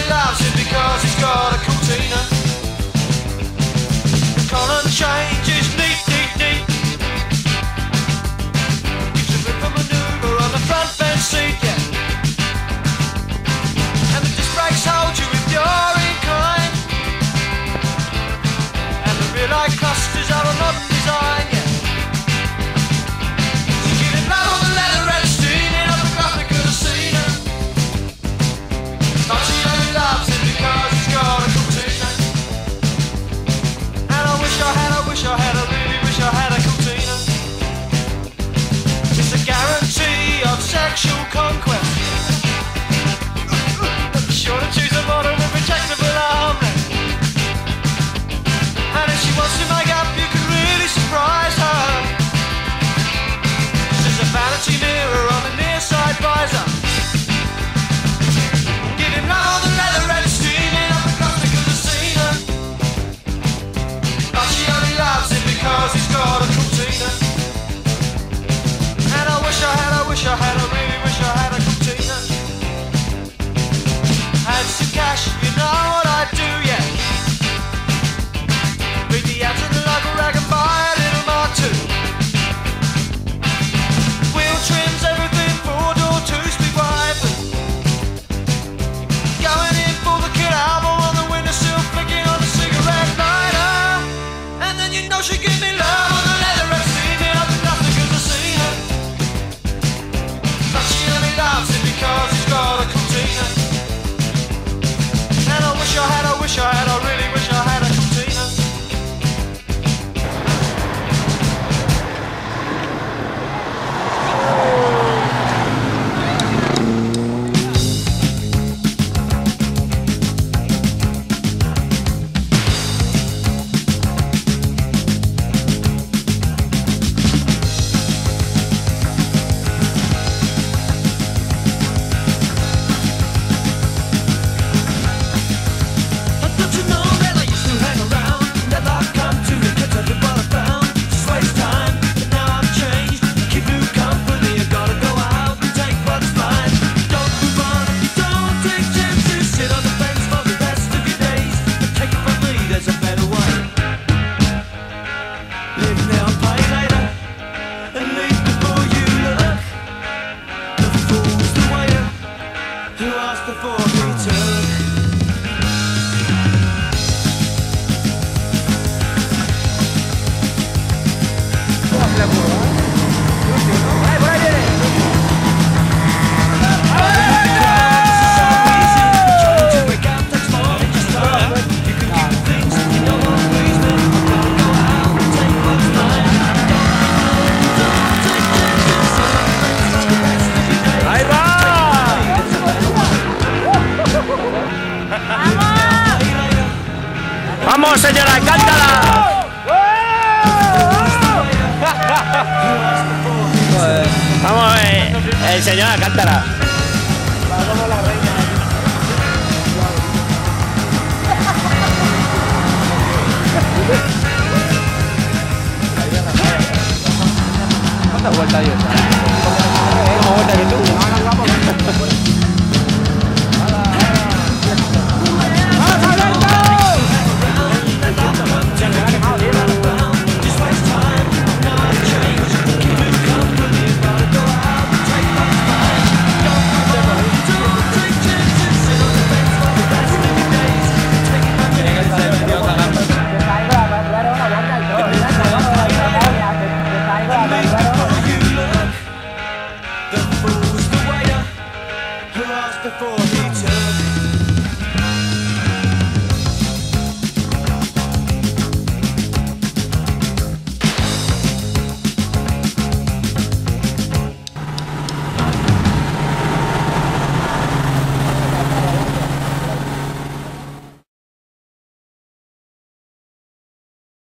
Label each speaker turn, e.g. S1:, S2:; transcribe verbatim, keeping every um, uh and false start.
S1: only loves him because he's got a cool Tina. The collar change is neat, neat, neat. Gives a bit of maneuver on the front bench seat, yeah. And the disc brakes hold you if you're inclined. And the rear light clusters are a modern design, yeah. So give him love on the leather red steaming up the graphic of the scene. But she only loves him because he's got a cool Tina. And I wish I had, I wish I had, I really wish I had a cool Tina. It's a guarantee of sexual conquest. Be sure to choose a model with rejectable armrest. And if she wants to make up, you can really surprise her. There's a vanity mirror on the near side visor. Give him love on the leather red steaming up the graphic of the scene. But she only loves him because he's got a cool Tina. And I wish I had, I wish I had, I really wish I had a cool Tina. Had some cash, you know what I'd do, yeah. Read the ads in the local rag and buy a little Mark two. Wheel trims, everything, four door, two speed wipers. Going in for the Kid album on the windowsill, flicking on the cigarette lighter. And then you know she give me love on the leather steaming up the graphic of the scene. But she only loves him because he's got a cool Tina. And I wish I had, I wish I had, I really wish I had a cool Tina. Don't you know that I used to hang around? Never come to the Kentucky what I found. Just waste time, but now I've changed. Keep new company, I gotta go out and take what's mine. Don't move on, don't take chances. Sit on the fence for the rest of your days. But take it from me, there's a better way. Live now, pay later, and leave before you look. The fool's the waiter who asked before he took.
S2: ¡Ahí va! ¡Vamos, señora Alcántara! Vamos, eh, el señor Alcántara.
S3: ¿Cuántas vueltas dio esa?